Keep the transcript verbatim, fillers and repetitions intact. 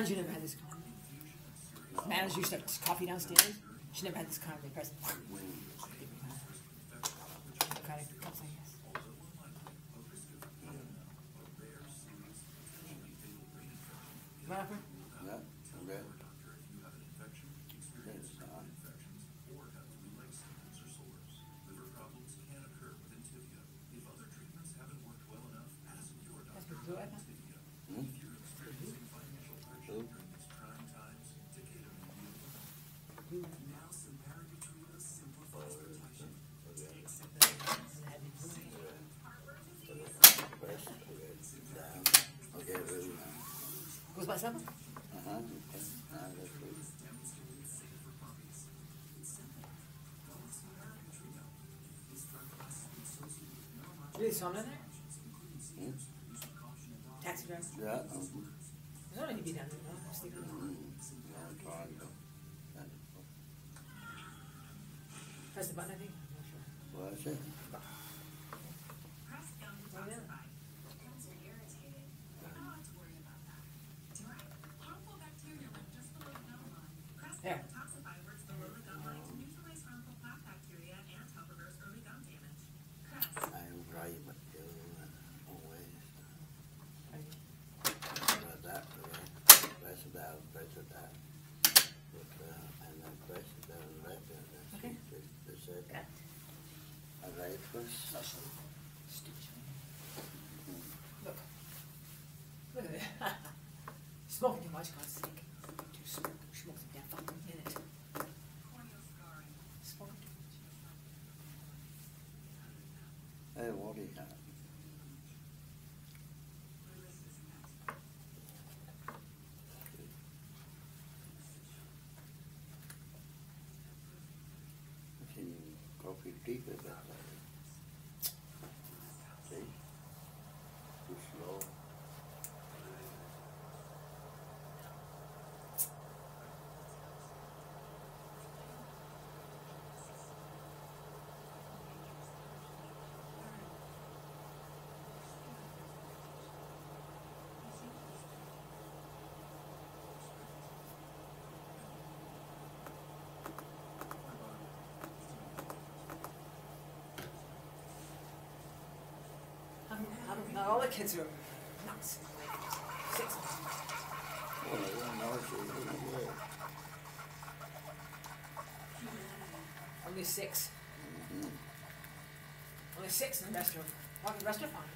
Angie never had this. Manager used to have coffee downstairs. She never had this kind of thing. Press. Kind of cups like this. Right up here? Yeah, okay. That's pretty blue, I thought. Hmm? Blue? Okay, blue now. Goes by seven? Uh-huh. Okay. Now that's blue. Really sauna there? Hmm? Taxi driver? Yeah. Um, I don't need to be down there, no? I'm sticking mm, yeah, triangle. Press the button, I think. I'm not sure. Well, that's it. Press gum to Oh, yeah. detoxify. Gums are irritated. I don't have to worry about that. Harmful bacteria live just below the gum line. Press There. gum detoxify works below the gum line to neutralize harmful plaque bacteria and help reverse early gum damage. Press. I'm right, but you always. Okay. But that, okay. Press it down, press it down. But, uh, and then press it down, right there. That's Okay. it. This, this it. Got it. All right, first. Social stitch. Look. Look at that. Smoking too much, God's sake. Too smoke. Smoke some damn fucking in it. Corneal scarring. Smoking too much. Hey, what do you got? Can you coffee deeper than that? See? Too slow. I'm, I'm, not all the kids are nuts. Six. Oh, yeah, no, it's really good. Only six. Mhm. Only six in the rest are, well, the rest are fine.